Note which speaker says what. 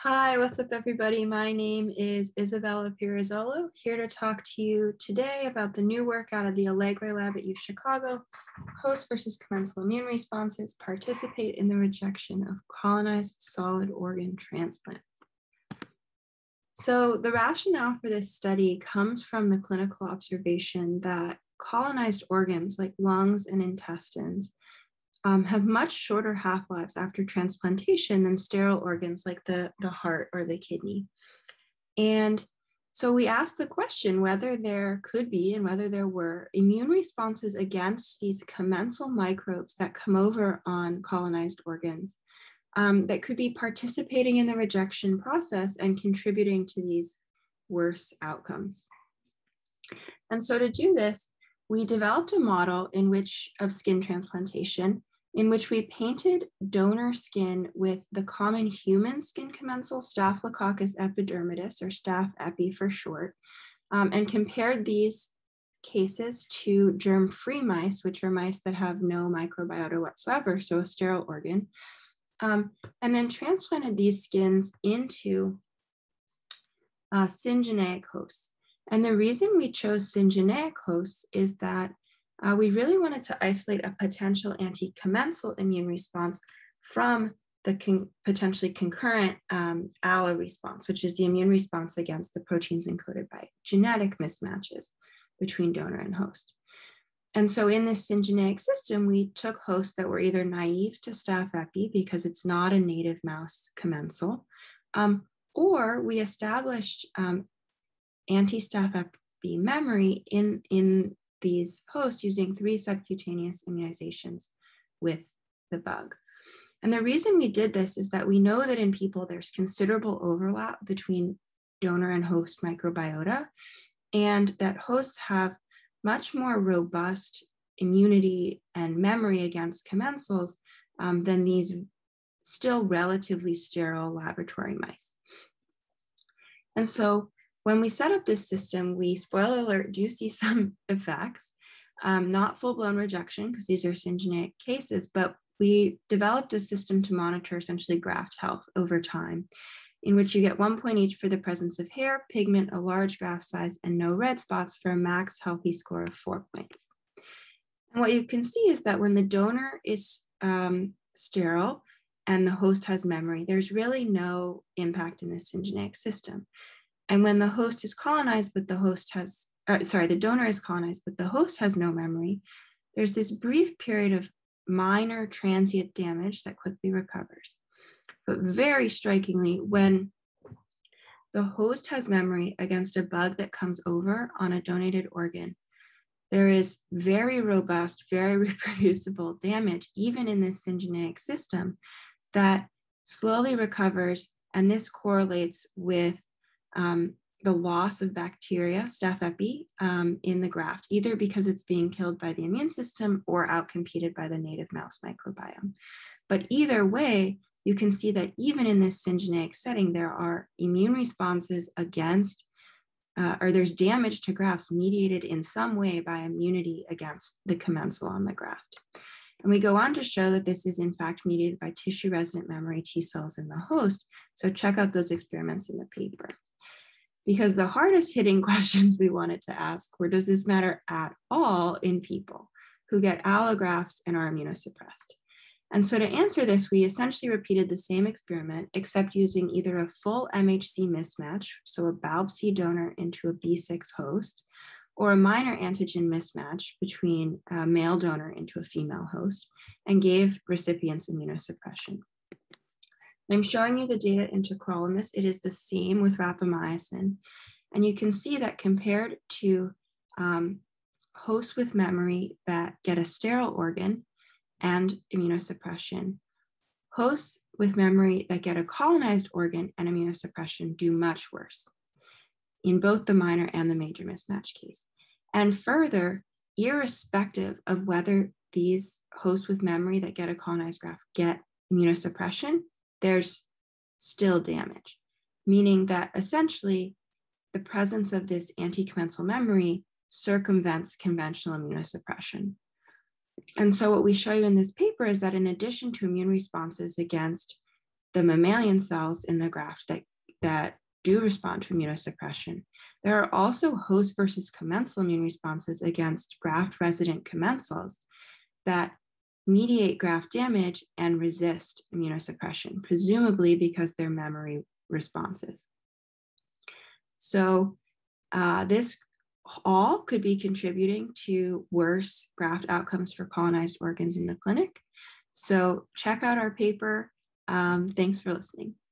Speaker 1: Hi, what's up, everybody? My name is Isabella Pirozzolo, here to talk to you today about the new work out of the Allegre lab at U Chicago. Host versus commensal immune responses participate in the rejection of colonized solid organ transplants. So the rationale for this study comes from the clinical observation that colonized organs like lungs and intestines have much shorter half-lives after transplantation than sterile organs like the heart or the kidney. And so we asked the question whether there could be and whether there were immune responses against these commensal microbes that come over on colonized organs that could be participating in the rejection process and contributing to these worse outcomes. And so to do this, we developed a model of skin transplantation in which we painted donor skin with the common human skin commensal Staphylococcus epidermidis, or Staph epi for short, and compared these cases to germ-free mice, which are mice that have no microbiota whatsoever, so a sterile organ, and then transplanted these skins into syngeneic hosts. And the reason we chose syngeneic hosts is that we really wanted to isolate a potential anti-commensal immune response from the potentially concurrent allo response, which is the immune response against the proteins encoded by genetic mismatches between donor and host. And so in this syngeneic system, we took hosts that were either naive to Staph epi because it's not a native mouse commensal, or we established anti-Staph epi memory in these hosts using 3 subcutaneous immunizations with the bug. And the reason we did this is that we know that in people there's considerable overlap between donor and host microbiota, and that hosts have much more robust immunity and memory against commensals than these still relatively sterile laboratory mice. And so when we set up this system, we, spoiler alert, do see some effects, not full-blown rejection because these are syngeneic cases, but we developed a system to monitor essentially graft health over time, in which you get 1 point each for the presence of hair, pigment, a large graft size, and no red spots for a max healthy score of 4 points. And what you can see is that when the donor is sterile and the host has memory, there's really no impact in this syngeneic system. And when the host is colonized, but the host has, the donor is colonized, but the host has no memory, there's this brief period of minor transient damage that quickly recovers. But very strikingly, when the host has memory against a bug that comes over on a donated organ, there is very robust, very reproducible damage, even in this syngeneic system, that slowly recovers. And this correlates with the loss of bacteria, Staph epi, in the graft, either because it's being killed by the immune system or outcompeted by the native mouse microbiome. But either way, you can see that even in this syngeneic setting, there are immune responses against, or there's damage to grafts mediated in some way by immunity against the commensal on the graft. And we go on to show that this is in fact mediated by tissue-resident memory T cells in the host. So check out those experiments in the paper. Because the hardest hitting questions we wanted to ask were, does this matter at all in people who get allografts and are immunosuppressed? And so to answer this, we essentially repeated the same experiment, except using either a full MHC mismatch, so a BALB/C donor into a B6 host, or a minor antigen mismatch between a male donor into a female host, and gave recipients immunosuppression. I'm showing you the data in tacrolimus. It is the same with rapamycin. And you can see that compared to hosts with memory that get a sterile organ and immunosuppression, hosts with memory that get a colonized organ and immunosuppression do much worse in both the minor and the major mismatch case. And further, irrespective of whether these hosts with memory that get a colonized graft get immunosuppression, there's still damage, meaning that essentially the presence of this anti-commensal memory circumvents conventional immunosuppression. And so what we show you in this paper is that in addition to immune responses against the mammalian cells in the graft that do respond to immunosuppression. There are also host versus commensal immune responses against graft-resident commensals that mediate graft damage and resist immunosuppression, presumably because they're memory responses. So this all could be contributing to worse graft outcomes for colonized organs in the clinic. So check out our paper. Thanks for listening.